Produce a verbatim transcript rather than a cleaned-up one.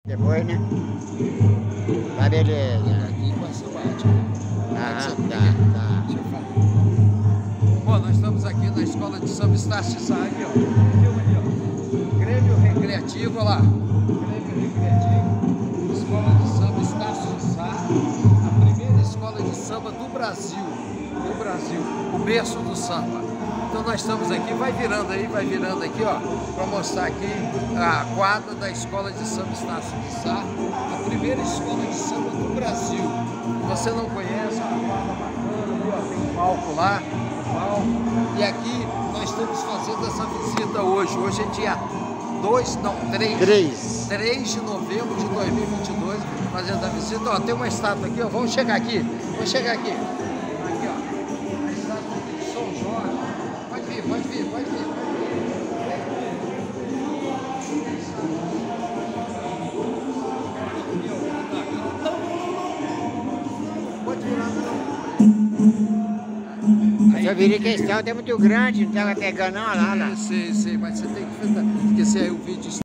Depois, né? Tá beleza. Aqui com essa bate. Ah, tá, tá. Deixa eu falar. Bom, nós estamos aqui na escola de samba Estácio de Sá, aqui, ó. Filma ali, ó. Grêmio Recreativo, olha lá. Grêmio Recreativo, escola de samba Estácio de Sá, a primeira escola de samba do Brasil. Do Brasil, o berço do samba. Então nós estamos aqui, vai virando aí, vai virando aqui, ó, para mostrar aqui a quadra da escola de samba Estácio de Sá, a primeira escola de samba do Brasil. Você não conhece, uma quadra bacana ali, ó, tem um palco lá, um palco. E aqui nós estamos fazendo essa visita hoje. Hoje é dia dois, não, três. três de novembro de dois mil e vinte e dois, fazendo a visita. Ó, tem uma estátua aqui, ó, vamos chegar aqui, vamos chegar aqui. Aqui, ó, a estátua de São Jorge. Pode vir, pode vir, pode vir. Pode vir lá. Eu virei questão, é muito grande, não tava pegando não, lá, lá. Sei, sei, mas você tem que esquecer aí o vídeo.